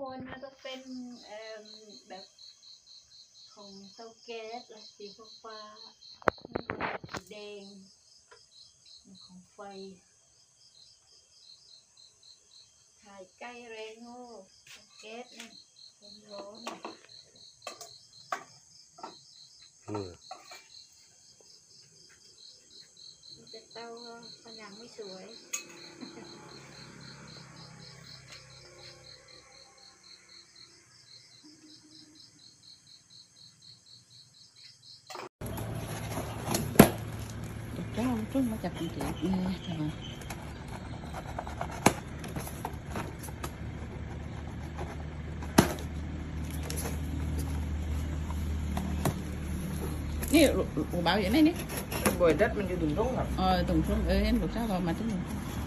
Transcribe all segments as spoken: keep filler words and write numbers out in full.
นนะจะเป็นแบบของเตาแก๊สสีฟ้าสีแดงของไฟถ่ายใกล้แรงโง่แก๊สเนี่ยเป็นร้อนแต่เตาผนังไม่สวยเจ้าจุ่มมาจากกรุงเทพนี่ใช่ไหมนี่หูbảo vậy này nè bồi đất mình đi tùng xuống hả? Ờ tùng xuống ơi em được sao vào mà chúng mình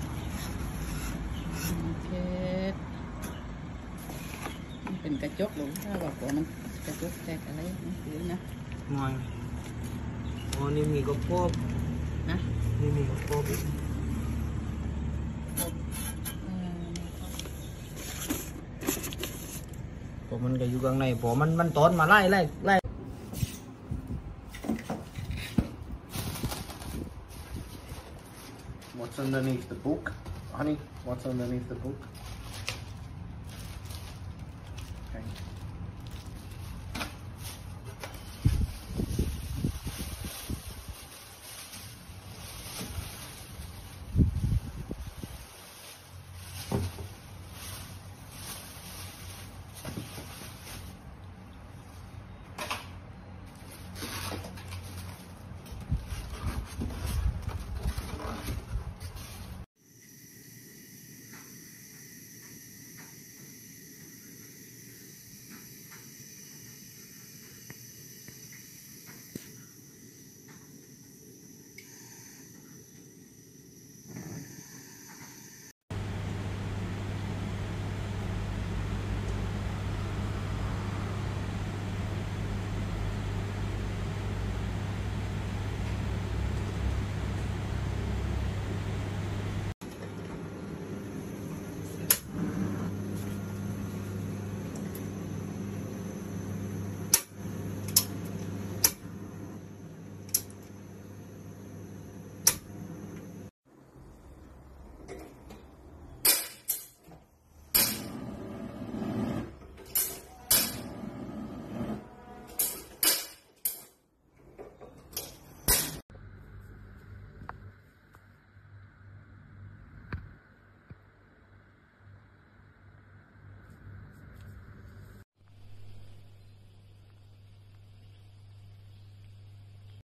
okเป็นกระจกหรือถ้าบอกว่ามันกระจกแตกอะไรนั่นคือนะ ngoàiอ๋อนี่มีกระโปงนะนี่มีกระโปงผมมันก็อยู่ข้างในผมมันมันต้นมาไล่ไล่ไล่What's underneath the book? Honey, what's underneath the book?